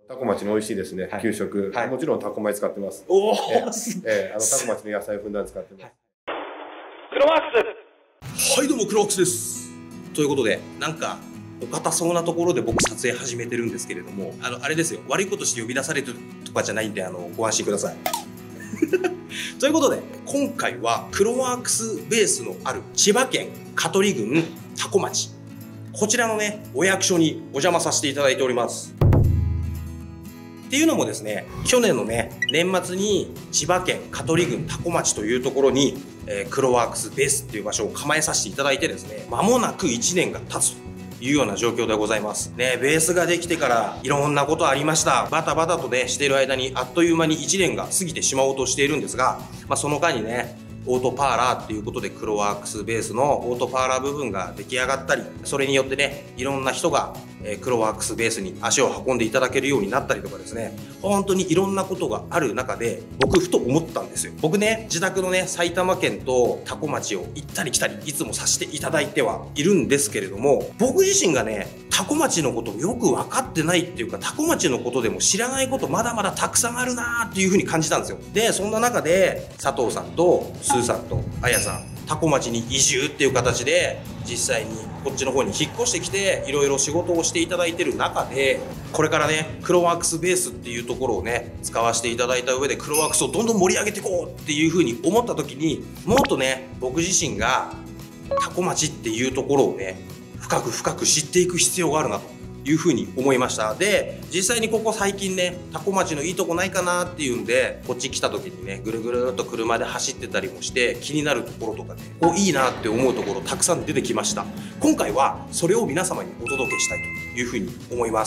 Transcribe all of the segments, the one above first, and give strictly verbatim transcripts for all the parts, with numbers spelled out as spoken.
タコ町の美味しいですね、給食、もちろんタコ米使ってます。 おお、 ええ、あのタコ町の野菜をふんだんに使ってます。 クロワークス。はい、どうもクロワークスです。ということで、なんかお堅そうなところで僕撮影始めてるんですけれども、あのあれですよ、悪いことして呼び出されるとかじゃないんで、あのご安心ください。ということで、今回はクロワークスベースのある千葉県香取郡多古町、こちらのねお役所にお邪魔させていただいております。っていうのもですね、去年のね年末に千葉県香取郡多古町というところに、えー、クロワークスベースっていう場所を構えさせていただいてですね、間もなくいちねんが経つというような状況でございますね。ベースができてからいろんなことありました。バタバタとねしている間にあっという間にいちねんが過ぎてしまおうとしているんですが、まあ、その間にねオートパーラーっていうことでクロワークスベースのオートパーラー部分が出来上がったり、それによってねいろんな人がクロワークスベースに足を運んでいただけるようになったりとかですね、本当にいろんなことがある中で僕ふと思ったんですよ。僕ね自宅のね埼玉県と多古町を行ったり来たりいつもさせていただいてはいるんですけれども、僕自身がね多古町のことをよく分かってないっていうか、多古町のことでも知らないことまだまだたくさんあるなーっていうふうに感じたんですよ。でそんな中で佐藤さんとスーさんとあやさん、多古町に移住っていう形で実際にこっちの方に引っ越してきていろいろ仕事をしていただいてる中で、これからねクロワークスベースっていうところをね使わせていただいた上でクロワークスをどんどん盛り上げていこうっていうふうに思った時に、もっとね僕自身が多古町っていうところをね深く深く知っていく必要があるなというふうに思いました。で実際にここ最近ね多古町のいいとこないかなっていうんでこっち来た時にねぐるぐるっと車で走ってたりもして気になるところとかね、こういいなって思うところたくさん出てきました。今回はそれを皆様にお届けしたいというふうに思います。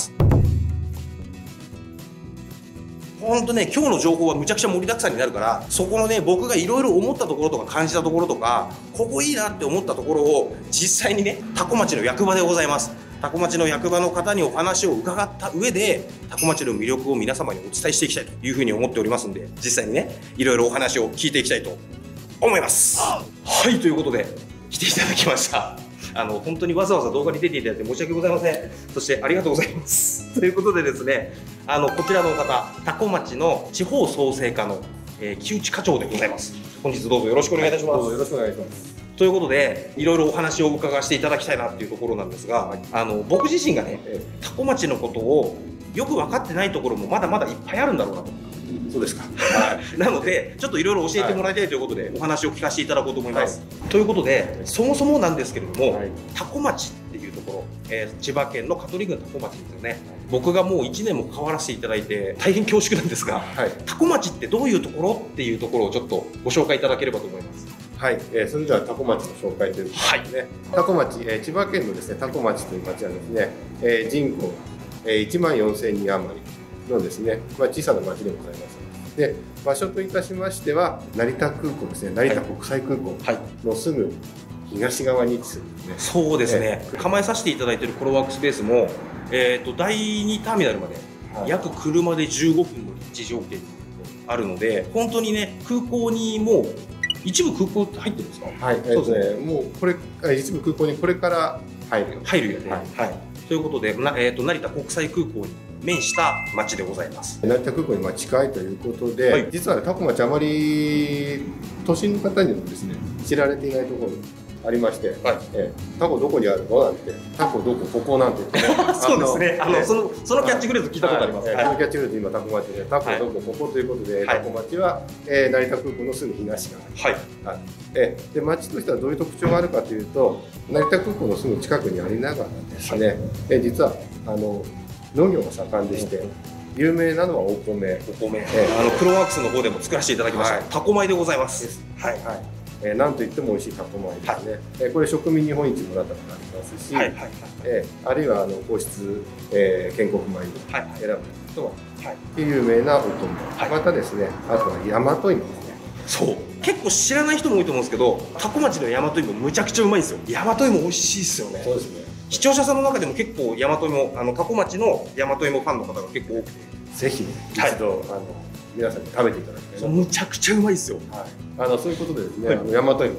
ほんとね今日の情報はむちゃくちゃ盛りだくさんになるから、そこのね僕がいろいろ思ったところとか感じたところとか、ここいいなって思ったところを実際にね多古町の役場でございます、多古町の役場の方にお話を伺った上で多古町の魅力を皆様にお伝えしていきたいというふうに思っておりますんで、実際にねいろいろお話を聞いていきたいと思います。はい、ということで来ていただきました。あの本当にわざわざ動画に出ていただいて申し訳ございません。そしてありがとうございますということでですね、あのこちらの方多古町の地方創生課の、えー、木内課長でございます。本日どうぞよろしくお願いいたします。 どうぞよろしくお願いします。 ということでいろいろお話を伺わせていただきたいなっていうところなんですが、あの僕自身がね多古町のことをよく分かってないところもまだまだいっぱいあるんだろうなと。 そうですか。 はい、なのでちょっといろいろ教えてもらいたいということで、はい、お話を聞かせていただこうと思います。はい、ということでそもそもなんですけれども、はい、多古町っていうところ、えー、千葉県の香取郡多古町ですよね。はい、僕がもういちねんも関わらせていただいて大変恐縮なんですが、はい、多古町ってどういうところっていうところをちょっとご紹介いただければと思います。 はい、えー、それでは多古町の紹介ということですね。はい、多古町、えー、千葉県のですね多古町という町はですね、えー、人口、えー、いちまんよんせんにん余りのですね、まあ、小さな町でございます。で場所といたしましては成田空港ですね、成田国際空港のすぐ東側に位置するんですね。 そうですね、えー、構えさせていただいているクロワークスベースも、えー、とだいにターミナルまで約車でじゅうごふんの立地条件にあるので、本当にね空港にもう一部空港って入ってるんですか？ はい、そうですね。もうこれ一部空港にこれから入るよ。 入るよね。はい。はい、ということで、なえっ、ー、と成田国際空港に面した町でございます。 成田空港にまあ近いということで、はい、実はね多古町あまり都心の方にもですね知られていないところありまして、はい、えー、タコどこにあるのなんて、タコどこここなんて言って、ね、 そうですね。あのそのそのキャッチフレーズ聞いたことあります。 はい、そのキャッチフレーズ今タコ町でタコどこここということで、はい、タコ町は、えー、成田空港のすぐ東側。はい。はい。えー、で町としてはどういう特徴があるかというと、成田空港のすぐ近くにありながらですね、はい、えー、実はあの農業が盛んでして。有名なのはお米。 お米。えー、あのクロワークスの方でも作らせていただきました。はい、タコ米でございます。 はい。はい。えー、なんといっても美味しいタコ米ですね。はい、えー、これ植民日本一もらったことありますし、はいはいはい、えー、あるいはあの皇室、えー、建国米に選ばれたことは、はい、有名なお米、はい、またですね、あとは大和芋ですね。 そう結構知らない人も多いと思うんですけど、多古町の大和芋むちゃくちゃうまいんですよ。大和芋美味しいですよね。 そうですね。 視聴者さんの中でも結構大和芋、あの多古町の大和芋ファンの方が結構多くて、 ぜひ、ね、一度、はい、あの皆さんに食べていただきたい。 むちゃくちゃうまいですよ。 はい、あのそういうことでですね、はい、大和芋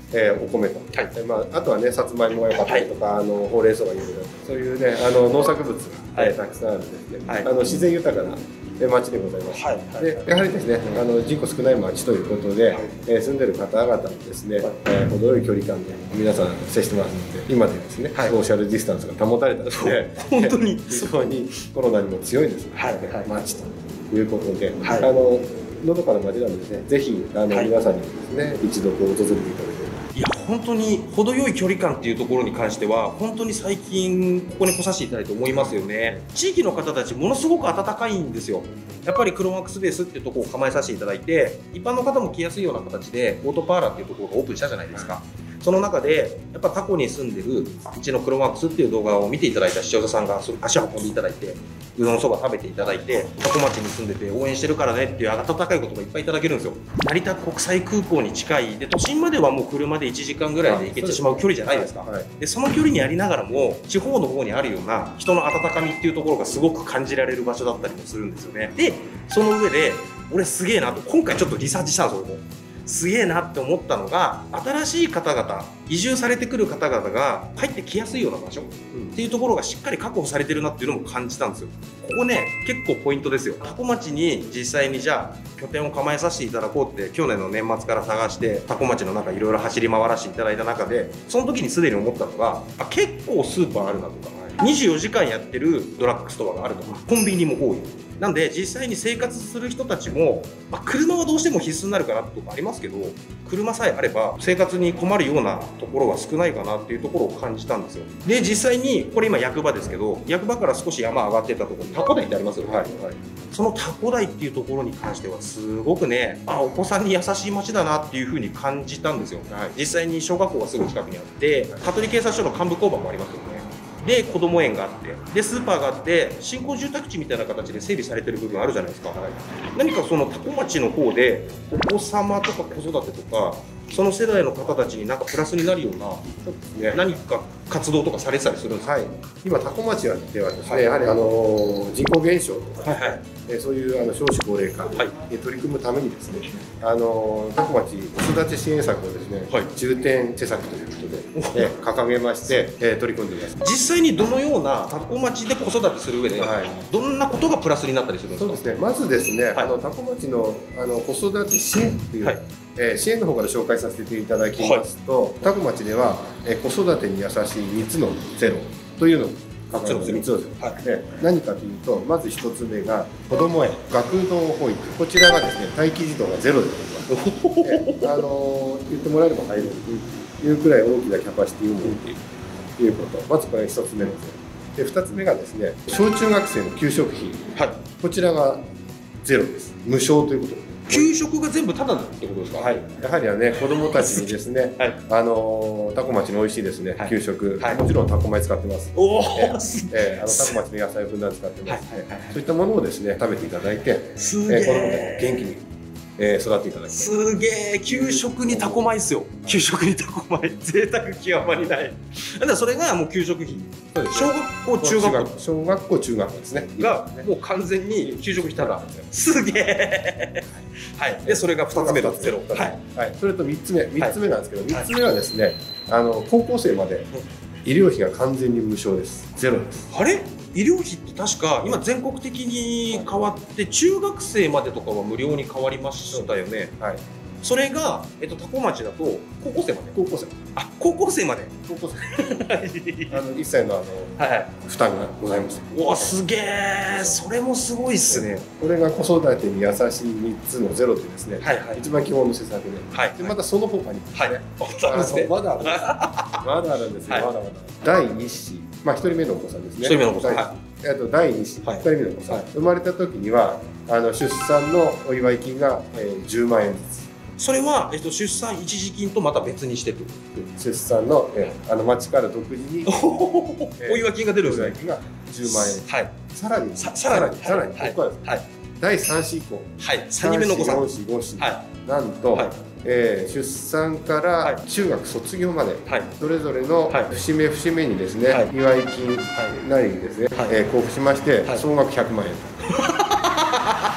えー、お米と、はい、まあ、あとはねさつまいもが良かったりとか、はい、あのほうれん草がいろいろそういうねあの農作物が、はい、たくさんあるんですね、はい、あの自然豊かな町でございます。はい、でやはりですねあの人口少ない町ということで、はい、えー、住んでる方々もですね、はい、えー、程よい距離感で皆さん接してますので今でですね、はい、ソーシャルディスタンスが保たれたので本当に非常にコロナにも強いですね、はいはい、町ということで、はい、あののどかな町なのでねぜひあの、はい、皆さんにもですね一度こう訪れていただければ。 いや本当に程よい距離感っていうところに関しては本当に最近ここに来させていただいて思いますよね。地域の方たちものすごく温かいんですよ。やっぱりクロマックスベースっていうところを構えさせていただいて一般の方も来やすいような形でオートパーラーっていうところがオープンしたじゃないですか。その中でやっぱタコに住んでるうちのクロマックスっていう動画を見ていただいた視聴者さんが足を運んでいただいてうどんそば食べていただいてタコ町に住んでて応援してるからねっていう温かい言葉いっぱいいただけるんですよ。成田国際空港に近いで都心まではもう車でいちじかんぐらいで行けてしまう距離じゃないですか。はいはい、でその距離にありながらも地方の方にあるような人の温かみっていうところがすごく感じられる場所だったりもするんですよね。でその上で俺すげえなと今回ちょっとリサーチしたんですよ。俺もすげえなって思ったのが新しい方々移住されてくる方々が入ってきやすいような場所っていうところがしっかり確保されてるなっていうのも感じたんですよ。ここね結構ポイントですよ。タコ町に実際にじゃあ拠点を構えさせていただこうって去年の年末から探してタコ町の中いろいろ走り回らせていただいた中でその時にすでに思ったのがあ結構スーパーあるなとかにじゅうよじかんやってるドラッグストアがあるとかコンビニも多い。なんで実際に生活する人たちも、まあ、車はどうしても必須になるかなとかありますけど車さえあれば生活に困るようなところは少ないかなっていうところを感じたんですよ。で実際にこれ今役場ですけど役場から少し山上がってたところにタコ台ってありますよね。はいはい、そのタコ台っていうところに関してはすごくねあお子さんに優しい街だなっていうふうに感じたんですよ。はい、実際に小学校がすぐ近くにあって香取警察署の幹部交番もありますよね。で子ども園があってでスーパーがあって新興住宅地みたいな形で整備されてる部分あるじゃないですか。はい、何かそのタコ町の方でお子様とか子育てとかその世代の方たちになんかプラスになるようなそうです、ね、何か活動とかされてたりするんですか。はい、今タコ町ではですね、はい、やはりあの人口減少とか、はいはい、えそういうあの少子高齢化に取り組むためにですね、はい、あのタコ町子育て支援策をですね、はい、重点施策ということで、え掲げまして、え取り組んでいます。実際にどのようなタコ町で子育てする上で、はい、どんなことがプラスになったりするんですか。そうですね、まずですね、はい、あのタコ町のあの子育て支援という、はい、えー、支援の方から紹介させていただきますと、はい、タコ町では、えー、子育てに優しいみっつのゼロというのを考えます。みっつのゼロ、はい、で何かというとまずひとつめが子ども園学童保育こちらがですね待機児童がゼロでございます。で、あのー、言ってもらえれば入れるというくらい大きなキャパシティを持っているということ、まずこれひとつめのゼロでふたつめがですね小中学生の給食費、はい、こちらがゼロです。無償ということです。給食が全部タダってことですか。はい、やはりはね子どもたちにですね、はい、あのタコ町の美味しいですね、はい、給食、はい、もちろんタコ米使ってます。おお、えーえー、あのタコ町の野菜をふんだんに使ってます。そういったものをですね食べていただいて、すげえ、えー、子どもたち元気に、えー、育っていただきます。すげえ、給食にタコ米っすよ。給食にタコ米、贅沢極まりない。だからそれがもう給食費。そうです、ね、小学校中学校小学校中学校ですね。がもう完全に給食費タダ。すげえ。はい。でそれがふたつめのゼロ。はい。はい。それとみっつめ、みっつめなんですけど、みっつめはですね、あの高校生まで医療費が完全に無償です。ゼロです。あれ？医療費って確か今全国的に変わって中学生までとかは無料に変わりましたよね。はい。それが、えっと、タコ町だと高校生まで高校生あ高校生まで高校生あのいっさいのあの、はい、負担がございます。うわすげえ、それもすごいっすね。これが子育てに優しいみっつのゼロでですね、はいはい、一番基本の施策で、はい、でまたその他にですね、はい、まだあるんですまだあるんですよ、はい、まだまだだいいっ子、まあひとりめのお子さんですね。ひとりめのお子さん、はい、あとだいに子、はい、ふたりめのお子さん、はい、生まれた時にはあの出産のお祝い金が、えー、じゅうまんえんずつ。それは、えっと、出産一時金とまた別にしてる。出産の、えー、あの町から独自にお祝い金が出るんですね。お祝い金がじゅうまんえん。はい。さらにささらにさらにここはですね。はい。だいさん子以降。はい。さんにんめのお子さん。よん子ご子。はい。なんと、はい、えー、出産から中学卒業まで、はい、それぞれの節目節目にですね、はい、祝い金なりですね、はい、えー、交付しまして、はい、総額ひゃくまんえん。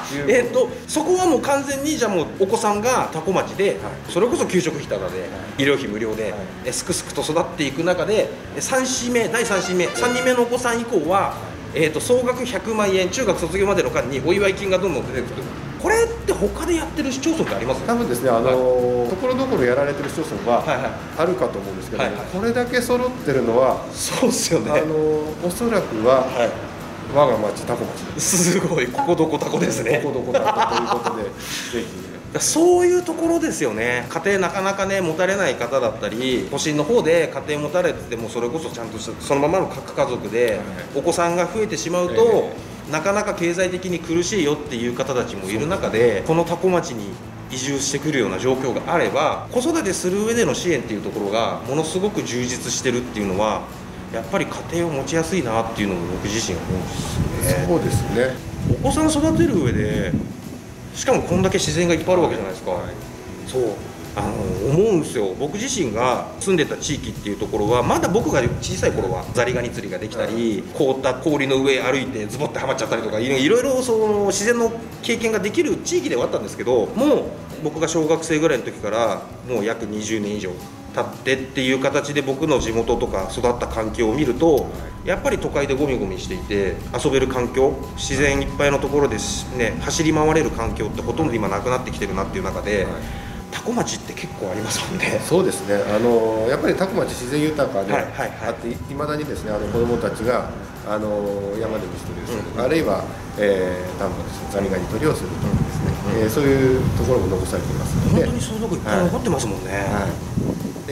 えっとそこはもう完全にじゃあもうお子さんが多古町で、それこそ給食費タダで、医療費無料で、えすくすくと育っていく中でさん子目だいさん子目さんにんめのお子さん以降は、えーと総額ひゃくまんえん、中学卒業までの間にお祝い金がどんどん出てくる。これって他でやってる市町村ってあります？ 多分ですね、あのところどころやられてる市町村はあるかと思うんですけど、はいはい、これだけ揃ってるのは、 そうですよね、 あのおそらくは、はい、我が町多古町です。 すごい、ここどこ多古ですね。 ここどこ多古ということでぜひそういうところですよね。家庭なかなかね持たれない方だったり、都心の方で家庭持たれててもそれこそちゃんとしたそのままの核家族でお子さんが増えてしまうと、えー、なかなか経済的に苦しいよっていう方たちもいる中で、この多古町に移住してくるような状況があれば、子育てする上での支援っていうところがものすごく充実してるっていうのは、やっぱり家庭を持ちやすいなっていうのも僕自身思うんですよね。 そうですね。 お子さん育てる上で、しかもこんだけ自然がいっぱいあるわけじゃないですか、はい、そうあの思うんですよ。僕自身が住んでた地域っていうところは、まだ僕が小さい頃はザリガニ釣りができたり、凍った氷の上歩いてズボってはまっちゃったりとか、いろいろその自然の経験ができる地域ではあったんですけど、もう僕が小学生ぐらいの時からもう約にじゅうねん以上経ってっていう形で、僕の地元とか育った環境を見ると、やっぱり都会でゴミゴミしていて遊べる環境、自然いっぱいのところで、ね、走り回れる環境ってほとんど今なくなってきてるなっていう中で、はい、多古町って結構ありますもんね。 そうですね、あのやっぱり多古町自然豊かであって、いまだにですね、あの子どもたちがあの山で虫取りをするとか、うん、あるいは、えー、田んぼでザリガニ取りをするとかですね、うん、えー、そういうところも残されていますので、 本当にそういうとこいっぱい残ってますもんね。はいはい、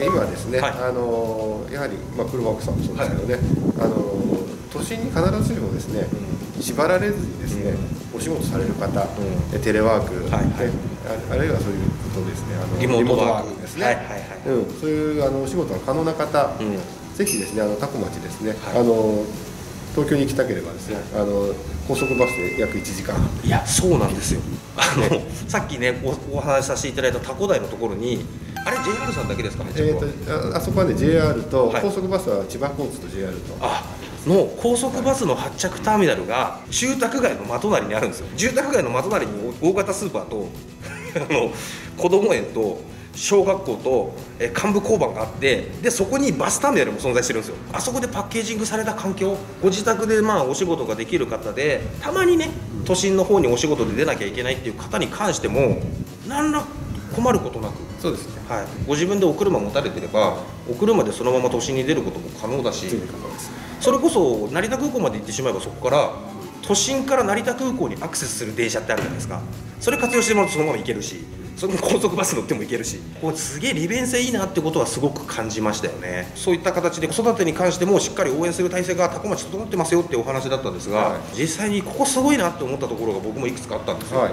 で今ですね、はい、あのやはり、まあ、車奥さんもそうですけどね、はい、あの都心に必ずしもですね、うん、縛られずにですね、うん、お仕事される方、うん、テレワーク、はいはい、あ, あるいはそういうことですね、あのリモートワークですね、はいはいはい、うん、そういうあのお仕事が可能な方、うん、ぜひですね、あの多古町ですね、はい、あの東京に行きたければですね、あの高速バスで約いちじかん。 いや、そうなんですよ。あの、ね、さっきね お, お話しさせていただいた多古台のところに、あれ ジェイアール さんだけですかね。 えー、と あ, あそこはね ジェイアール と、はい、高速バスは千葉交通と ジェイアール と。 あの高速バスの発着ターミナルが住宅街の真隣にあるんですよ。住宅街の真隣に大型スーパーとあの子ども園と小学校とえ幹部交番があって、でそこにバスターミナルも存在してるんですよ。あそこでパッケージングされた環境、ご自宅でまあお仕事ができる方で、たまにね都心の方にお仕事で出なきゃいけないっていう方に関しても何ら困ることなく、 そうですね、 はい、ご自分でお車持たれてればお車でそのまま都心に出ることも可能だし、それこそ成田空港まで行ってしまえば、そこから都心から成田空港にアクセスする電車ってあるじゃないですか。それ活用してもらうとそのまま行けるし、そこに高速バス乗っても行けるし、こうすげえ利便性いいなってことはすごく感じましたよね。そういった形で子育てに関してもしっかり応援する体制が多古町整ってますよっていうお話だったんですが、はい、実際にここすごいなって思ったところが僕もいくつかあったんですよ。はいはい、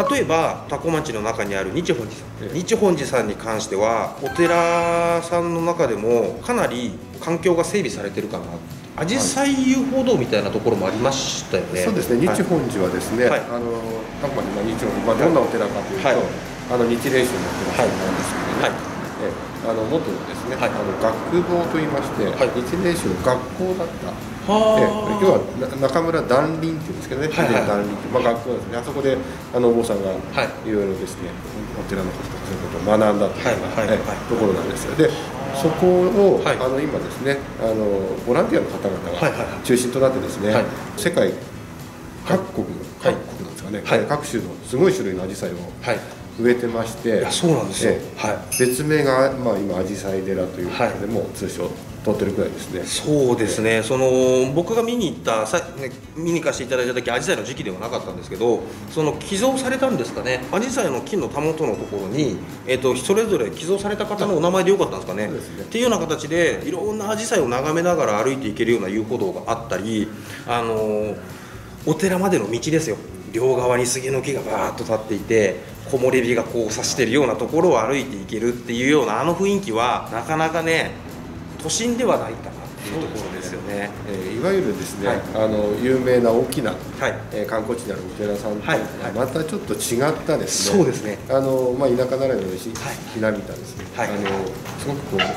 例えば多古町の中にある日本寺さん、ええ、日本寺さんに関してはお寺さんの中でもかなり環境が整備されてるかな。あじさい遊歩道みたいなところもありましたよね。 そうですね、日本寺はですね、はい、あの多古町の日本寺、まあ、どんなお寺かというと、はい、あの日蓮宗のお寺さんなんですけどね、はい、えあの元のですね、はい、あの学坊といいまして、はい、日蓮宗の学校だった。はえ要は中村断林っていうんですけどね、はいはい、断林って、まあ、学校ですね。あそこであのお坊さんがいろいろですね、お寺のこととかそういうことを学んだという、はいはいはい、ところなんですよ。でそこを、はい、あの今ですね、あのボランティアの方々が中心となってですね、はいはい、世界各国、はい、各国なんですかね、はい、各種のすごい種類のアジサイを植えてまして、 いやそうなんですよ、はい、 別名が、まあ、今アジサイ寺ということでも、はい、通称取ってるくらいですね。 そうですね、その僕が見に行ったさ、ね、見に行かせていただいた時アジサイの時期ではなかったんですけど、その寄贈されたんですかね、アジサイの木のたもとのところに、えー、とそれぞれ寄贈された方のお名前でよかったんですかね。ですねっていうような形でいろんなアジサイを眺めながら歩いていけるような遊歩道があったり、あのー、お寺までの道ですよ、両側に杉の木がバーッと立っていて木漏れ日がこう差しているようなところを歩いていけるっていうようなあの雰囲気はなかなかね都心ではないかなっていうところですよね。 えー、いわゆるですね、はい、あの有名な大きな、はいえー、観光地にあるお寺さんと、はいはい、またちょっと違ったですね、 そうですね、 あのまあ、田舎ならでのひなびたですね、はい、あのすごくこう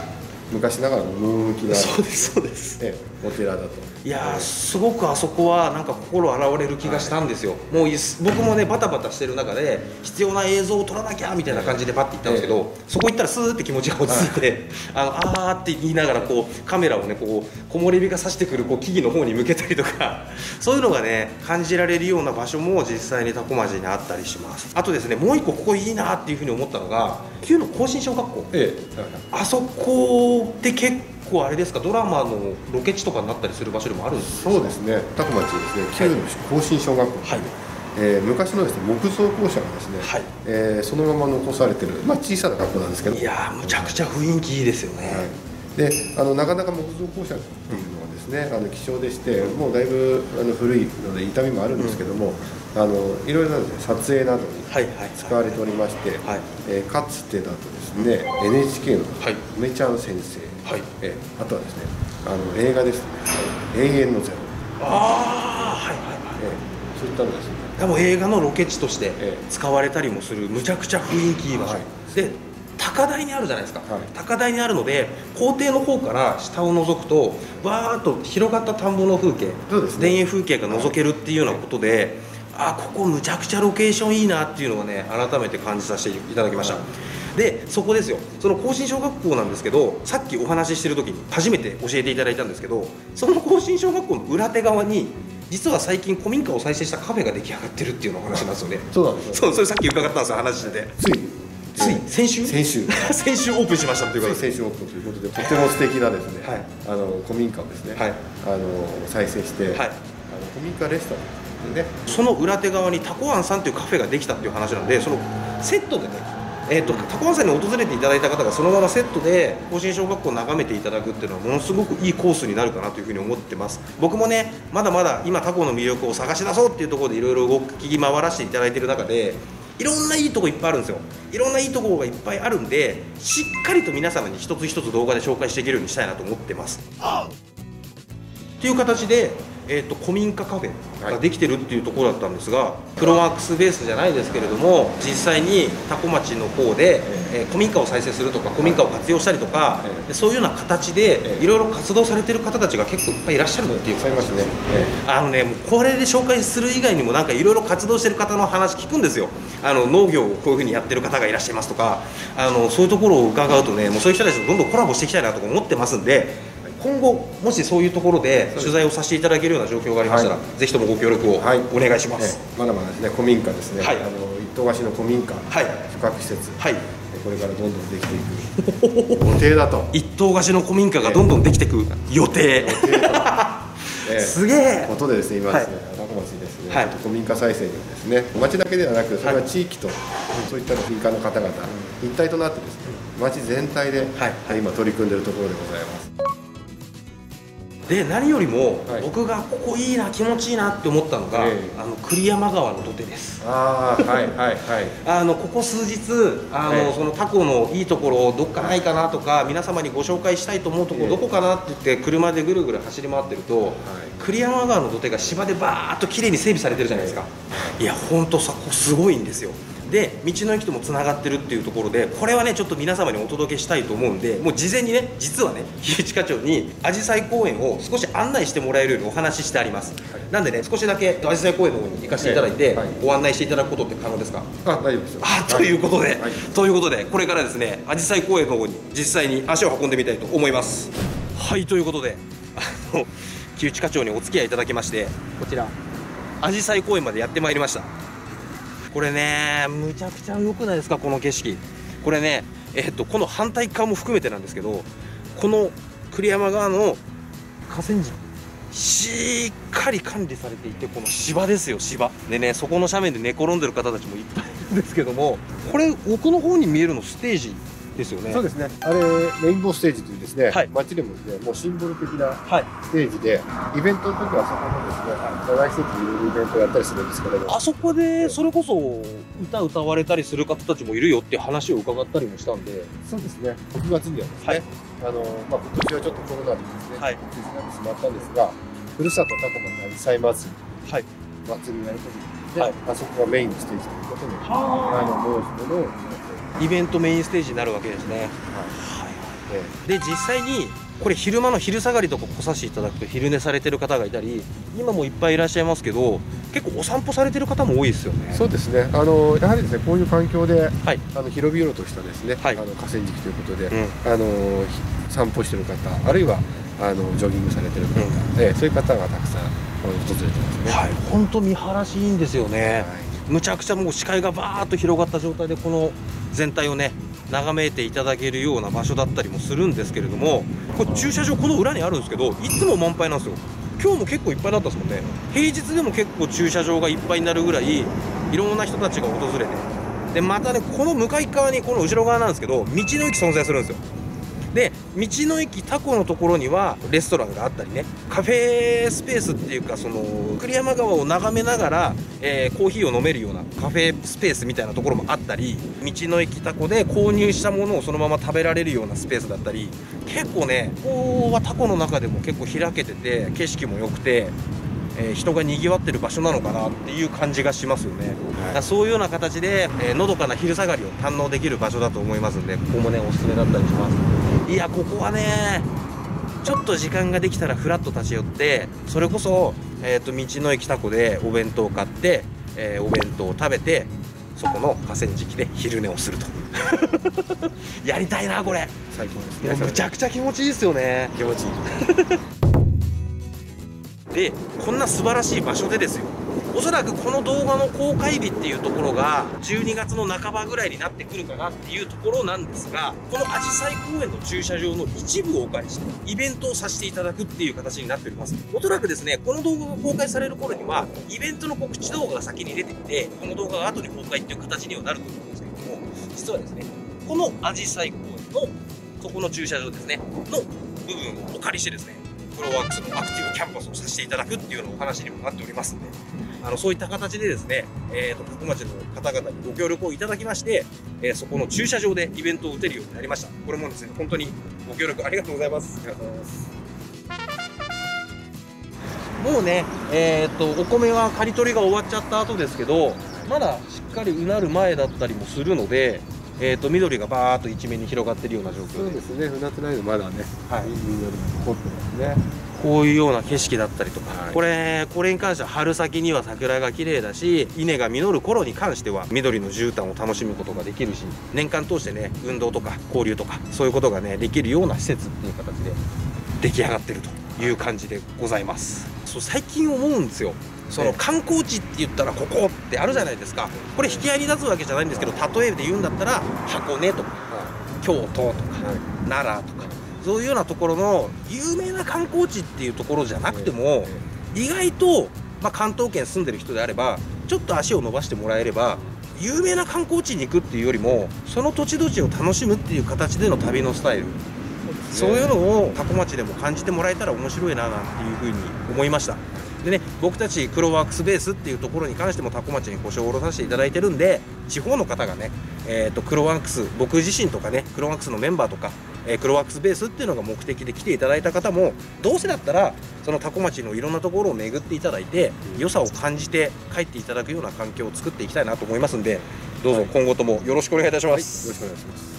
昔ながらの趣がある、 そうですそうです、 ね、お寺だと。 いやー、すごくあそこはなんか心洗われる気がしたんですよ、はい、もう僕もねバタバタしてる中で必要な映像を撮らなきゃみたいな感じでパッて行ったんですけど、ええ、そこ行ったらスーって気持ちが落ち着いて、はい、あのあーって言いながらこうカメラをねこう木漏れ日が差してくるこう木々の方に向けたりとかそういうのがね感じられるような場所も実際に多古町にあったりします。あとですね、もう一個ここいいなっていうふうに思ったのが旧の更新小学校、ええ、あそこって結構結構あれですか、ドラマのロケ地とかになったりする場所でもあるんですか？ そうですね、多古町ですね、旧の更新小学校、はい、えー、昔のですね木造校舎がですね、はい、えー、そのまま残されてる、まあ、小さな学校なんですけど、 いやーむちゃくちゃ雰囲気いいですよね、はい、 であのなかなか木造校舎っていうのはですね、あの希少でしてもうだいぶあの古いので痛みもあるんですけども、うん、あのいろいろな、ね、撮影などに使われておりまして、はいはい、えー、かつてだとですね エヌエイチケー の梅ちゃん先生、はい、えー、あとはですねあの映画ですね「永遠のゼロ」、 ああはいはいはい、 えー、そういったのですね、 でも映画のロケ地として使われたりもするむちゃくちゃ雰囲気いい場所、はい、で高台にあるじゃないですか、はい、高台にあるので校庭の方から下を覗くとバーッと広がった田んぼの風景、そうですね、田園風景が覗けるっていうようなことで、はい、あここむちゃくちゃロケーションいいなっていうのをね改めて感じさせていただきました、はい、でそこですよ、その更新小学校なんですけど、さっきお話ししてる時に初めて教えていただいたんですけど、その更新小学校の裏手側に実は最近古民家を再生したカフェが出来上がってるっていうのを話しますよね。 そうなんですよ。 そう、それさっき伺ったんですよ、話してて。 ついつい先週先週先週オープンしましたということで、 先週オープンということで、とても素敵なですね、はい、あの古民家をですね、はい、あの再生して、はい、あの古民家レストランでね、その裏手側にタコアンさんというカフェができたっていう話なんで、そのセットでね、えーと、タコアンさんに訪れていただいた方がそのままセットで更新小学校を眺めていただくっていうのはものすごくいいコースになるかなというふうに思ってます。僕もねまだまだ今タコの魅力を探し出そうっていうところでいろいろ動き回らせていただいている中で、いろんないいとこいっぱいあるんですよ。いろんないいところがいっぱいあるんで、しっかりと皆様に一つ一つ動画で紹介していけるようにしたいなと思ってます。という形で、えーと、古民家カフェができてるっていうところだったんですが、プロワークスベースじゃないですけれども、実際に多古町の方で、えー、古民家を再生するとか古民家を活用したりとか、でそういうような形でいろいろ活動されてる方たちが結構いっぱいいらっしゃるっていう感じですね。あのね、もうこれで紹介する以外にもなんかいろいろ活動してる方の話聞くんですよ。あの農業をこういうふうにやってる方がいらっしゃいますとか、あのそういうところを伺うとね、もうそういう人たちとどんどんコラボしていきたいなとか思ってますんで、今後もしそういうところで取材をさせていただけるような状況がありましたら、はい、ぜひともご協力をお願いします。 はい、まだまだですね、古民家ですね、はい、あの一棟貸しの古民家、はい、宿泊施設、はい、これからどんどんできていく予定だと。 一棟貸しの古民家がどんどんできていく予定、予定えー、すげえことでですね、今ですね、多古町ですね、はい、古民家再生にですね、町だけではなく、それは地域と、はい、そういった民間の方々、一体となってですね、町全体で、はい、今取り組んでいるところでございます。 で何よりも、はい、僕がここいいな気持ちいいなって思ったのが、えー、あの栗山川の土手です。 ああはいはいはい。 あのここ数日あの、はい、そのタコのいいところどっかないかなとか皆様にご紹介したいと思うところどこかなって言って車でぐるぐる走り回ってると、はい、栗山川の土手が芝でバーッと綺麗に整備されてるじゃないですか。いや本当さここすごいんですよ。で道の駅ともつながってるっていうところで、これはねちょっと皆様にお届けしたいと思うんで、もう事前にね実はね樋口課長にあじさい公園を少し案内してもらえるようにお話ししてあります、はい、なんでね少しだけあじさい公園の方に行かせていただいて、はい、ご案内していただくことって可能ですか？ あ大丈夫ですよ。 あということで、はい、ということでこれからですねあじさい公園の方に実際に足を運んでみたいと思います。はいということであの樋口課長にお付き合いいただきまして、こちらあじさい公園までやってまいりました。これねむちゃくちゃ良くないですかこの景色。これねえっとこの反対側も含めてなんですけど、この栗山川の河川敷しっかり管理されていて、この芝ですよ芝でね、そこの斜面で寝転んでる方たちもいっぱいいるんですけども、これ奥の方に見えるのステージですよね。 そうですね。あれレインボーステージというですね、はい、街でもですねもうシンボル的なステージで、はい、イベントの時はそこのですね長い施設にいろいろイベントをやったりするんですけれど、 あそこでそれこそ歌歌われたりする方たちもいるよっていう話を伺ったりもしたんで。 そうですね。ろくがつにはですね、はい、あのまあ今年はちょっとコロナでですね、はい、中止になってしまったんですが、ふるさとタコ町あじさい祭り、はい、祭りをやることで、はい、あそこがメインのステージということで、あの催し物をイベントメインステージになるわけですね。はい、 えで実際にこれ昼間の昼下がりとか来させていただくと昼寝されてる方がいたり、今もいっぱいいらっしゃいますけど、結構お散歩されてる方も多いですよね。 そうですね、あのやはりですね、こういう環境で、 はい、 あの広々としたですね、 はい、 あの河川敷ということで、 うん、 あの散歩してる方、あるいはあのジョギングされてる方、うん、えそういう方がたくさん訪れてますね。 はい、本当見晴らしいいんですよね。はい、むちゃくちゃもう視界がバーッと広がった状態でこの全体をね眺めていただけるような場所だったりもするんですけれども、これ駐車場この裏にあるんですけど、いつも満杯なんですよ。今日も結構いっぱいだったですもんね。平日でも結構駐車場がいっぱいになるぐらいいろんな人たちが訪れて、でまたねこの向かい側にこの後ろ側なんですけど道の駅存在するんですよ。で道の駅タコのところにはレストランがあったりね、カフェスペースっていうか、その栗山川を眺めながら、えー、コーヒーを飲めるようなカフェスペースみたいなところもあったり、道の駅タコで購入したものをそのまま食べられるようなスペースだったり、結構ねここはタコの中でも結構開けてて景色も良くて、えー、人が賑わってる場所なのかなっていう感じがしますよね。はい、そういうような形で、えー、のどかな昼下がりを堪能できる場所だと思いますんで、ここもねおすすめだったりします。いやここはねちょっと時間ができたらフラッと立ち寄って、それこそ、えー、と道の駅タコでお弁当を買って、えー、お弁当を食べてそこの河川敷で昼寝をするとやりたいなこれ。 最高ですね。 むちゃくちゃ気持ちいいですよね。 気持ちいいでこんな素晴らしい場所でですよ、おそらくこの動画の公開日っていうところがじゅうにがつの半ばぐらいになってくるかなっていうところなんですが、このあじさい公園の駐車場の一部をお借りしてイベントをさせていただくっていう形になっております。おそらくですねこの動画が公開される頃にはイベントの告知動画が先に出てきて、この動画が後に公開っていう形にはなると思うんですけれども、実はですねこのあじさい公園のそこの駐車場ですねの部分をお借りしてですね、プロワークスのアクティブキャンパスをさせていただくっていうのお話にもなっておりますんで、あのそういった形でですね、えーと、多古町の方々にご協力をいただきまして、えー、そこの駐車場でイベントを打てるようになりました。これもですね本当にご協力ありがとうございます。ありがとうございます。もうね、えーとお米は刈り取りが終わっちゃった後ですけど、まだしっかりうなる前だったりもするので、えーと緑がバーっと一面に広がってるような状況で、 そうですね、うなってないのまだね、はい、緑が残ってますね。 こういうような景色だったりとか、はい、これこれに関しては春先には桜が綺麗だし、稲が実る頃に関しては緑の絨毯を楽しむことができるし、年間通してね運動とか交流とかそういうことがねできるような施設っていう形で出来上がってるという感じでございます。そう最近思うんですよ、その観光地って言ったらここってあるじゃないですか。これ引き合いに立つわけじゃないんですけど、例えで言うんだったら箱根とか京都とか奈良とか、そういうようなところの有名な観光地っていうところじゃなくても、意外と、まあ、関東圏住んでる人であればちょっと足を伸ばしてもらえれば有名な観光地に行くっていうよりも、その土地土地を楽しむっていう形での旅のスタイル、そういうのを多古町でも感じてもらえたら面白いななんていうふうに思いました。でね、僕たちクロワークスベースっていうところに関しても多古町に腰を下ろさせていただいてるんで、地方の方がね、えーとクロワークス、僕自身とかねクロワークスのメンバーとか、えー、クロワークスベースっていうのが目的で来ていただいた方も、どうせだったらその多古町のいろんなところを巡っていただいて良さを感じて帰っていただくような環境を作っていきたいなと思いますんで、どうぞ今後ともよろしくお願いいたします。 はい、よろしくお願いします。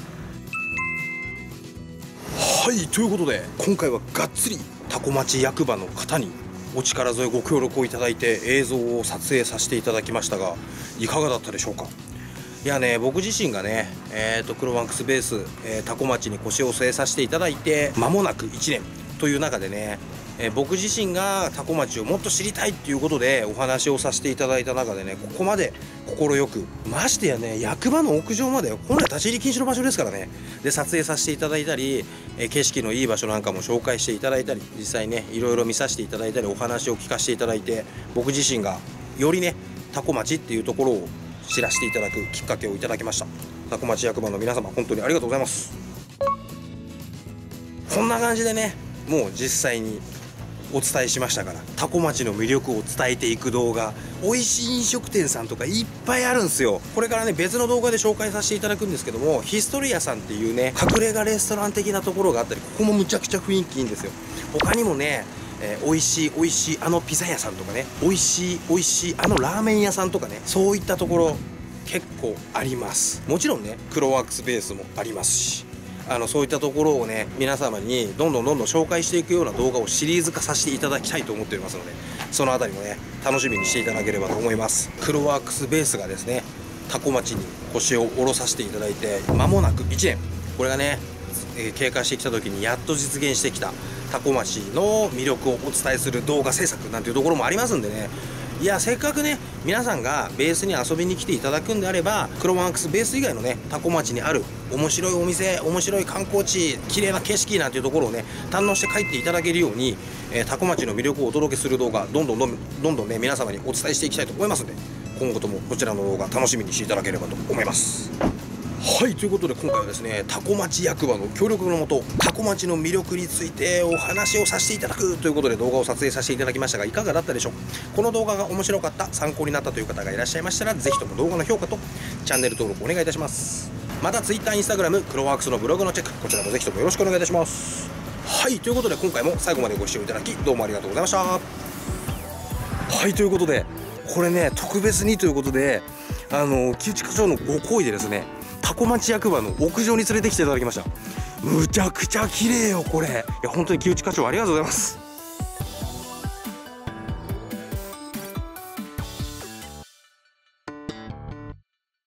はい、ということで今回はがっつり多古町役場の方にお力添えご協力をいただいて映像を撮影させていただきましたが、いかがだったでしょうか。いやね、僕自身がね、えーとクロワークスベース、えー、多古町に腰を据えさせていただいて間もなくいちねんという中でね、えー、僕自身が多古町をもっと知りたいっていうことでお話をさせていただいた中でね、ここまで快く、ましてやね役場の屋上まで本来立ち入り禁止の場所ですからね、で撮影させていただいたり、えー、景色のいい場所なんかも紹介していただいたり、実際ねいろいろ見させていただいたりお話を聞かせていただいて、僕自身がよりね多古町っていうところを知らせていただくきっかけをいただきました。多古町役場の皆様本当にありがとうございます。こんな感じでね、もう実際にお伝えしましたから、多古町の魅力を伝えていく動画、美味しい飲食店さんとかいっぱいあるんですよ。これからね別の動画で紹介させていただくんですけども、ヒストリアさんっていうね隠れ家レストラン的なところがあったり、ここもむちゃくちゃ雰囲気いいんですよ。他にもね、えー、美味しい美味しいあのピザ屋さんとかね、美味しい美味しいあのラーメン屋さんとかね、そういったところ結構あります。もちろんねクロワークスベースもありますし、 あのそういったところをね皆様にどんどんどんどん紹介していくような動画をシリーズ化させていただきたいと思っておりますので、そのあたりもね楽しみにしていただければと思います。クロワークスベースがですね多古町に腰を下ろさせていただいて間もなくいちねん、これがね、えー、経過してきた時にやっと実現してきた多古町の魅力をお伝えする動画制作なんていうところもありますんでね、いやせっかくね皆さんがベースに遊びに来ていただくんであれば、クロワークスベース以外のね多古町にある面白いお店、面白い観光地、綺麗な景色なんていうところをね堪能して帰っていただけるように、えー、多古町の魅力をお届けする動画どんどんどんどんどんね皆様にお伝えしていきたいと思いますので、今後ともこちらの動画楽しみにしていただければと思います。はい、ということで今回はですね多古町役場の協力のもと多古町の魅力についてお話をさせていただくということで動画を撮影させていただきましたが、いかがだったでしょう。この動画が面白かった、参考になったという方がいらっしゃいましたら、ぜひとも動画の評価とチャンネル登録お願いいたします。また Twitter、インスタグラム、クロワークスのブログのチェック、こちらもぜひともよろしくお願いいたします。はい、ということで今回も最後までご視聴いただきどうもありがとうございました。はい、ということでこれね特別にということであの木内課長のご厚意でですね多古町役場の屋上に連れてきていただきました。むちゃくちゃ綺麗よこれ。いや本当に木内課長ありがとうございます。